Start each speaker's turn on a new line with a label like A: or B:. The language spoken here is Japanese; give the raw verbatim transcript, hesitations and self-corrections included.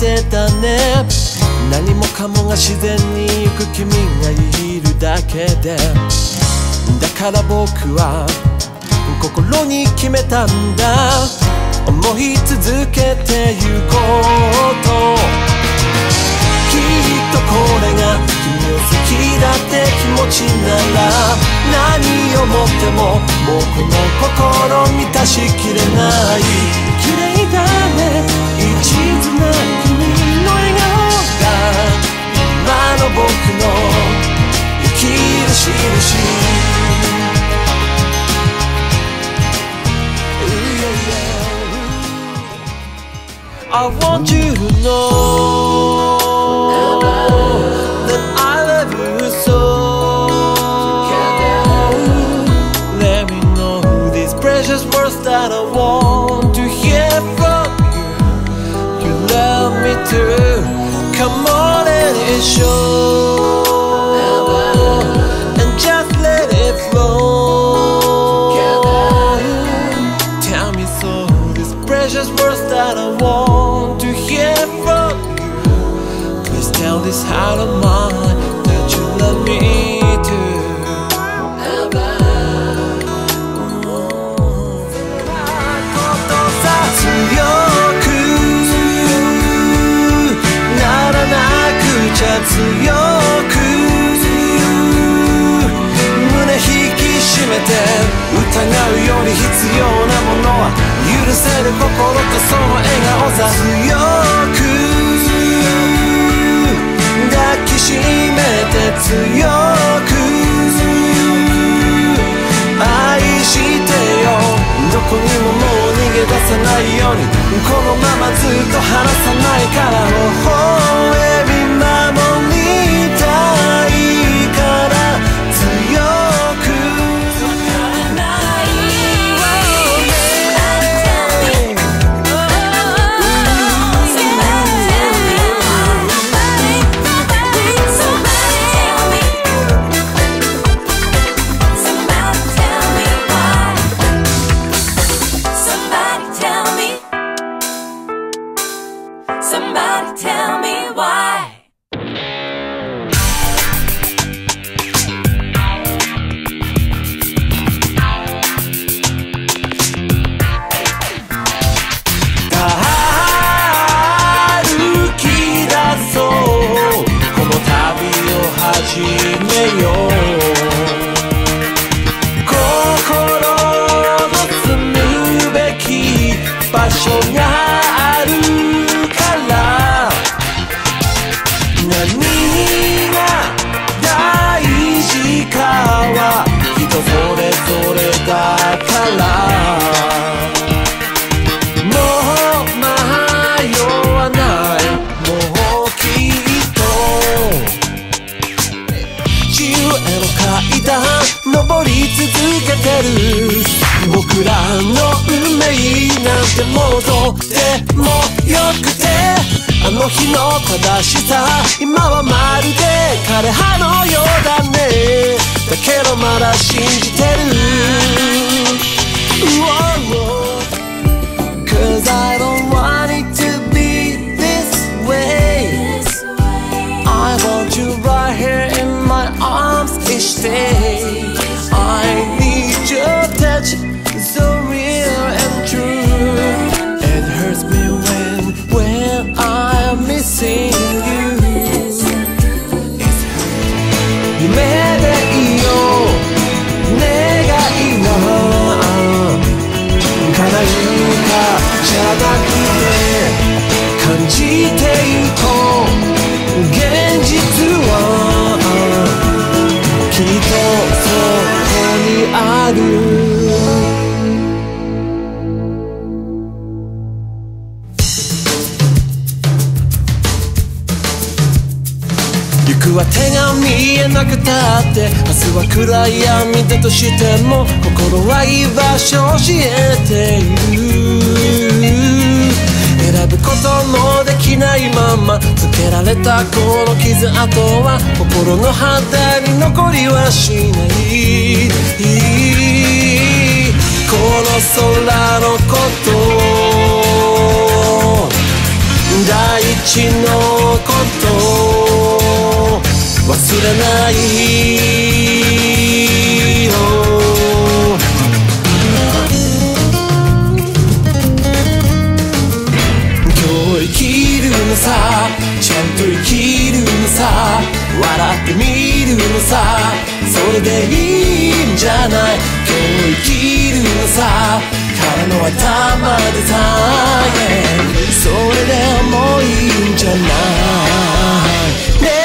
A: ってたね。何もかもが自然に行く君がいるだけで、だから僕は心に決めたんだ。思い続けてゆこうと。きっとこれが君を好きだって気持ちなら、何をもっても僕の心満たしきれない。綺麗だね、一途な君の笑顔が今の僕の生きる印。I want you to know that I love you so. Let me know these precious words that I want to hear from you. You love me too. Come on, let it show, and just let it flow. Tell me so these precious words that I want to hear from you. Please tell this heart of mine that you love me too. Tsuyoku 強く胸引き締めて疑うより必要なものは許せる心とその笑顔さ。強く抱きしめて強く愛してよ。どこにももう逃げ出さないようにこのままずっと離さないから。微笑み守りたいから強く僕らの運命なんてもうとってもよくて、あの日の正しさ今はまるで枯葉のようだね。だけどまだ信じてる。 Cause I don't want it to be this way. I want you right here in my arms each day. I need your touch, so real and true. It hurts me when, when I am missing you. It's hurt. 夢でいいよ、願いは叶うかじゃなくて感じてゆこう。現実はきっとそこにある。は手が見えなくたって明日は暗闇だとしても心は居場所を教えている。選ぶことのできないままつけられたこの傷跡は心の肌に残りはしない。この空のことを大ちのこと忘れないよ。今日生きるのさ、ちゃんと生きるのさ、笑ってみるのさ、それでいいんじゃない。今日生きるのさ、からの頭でさ、yeah、それでもいいんじゃないね。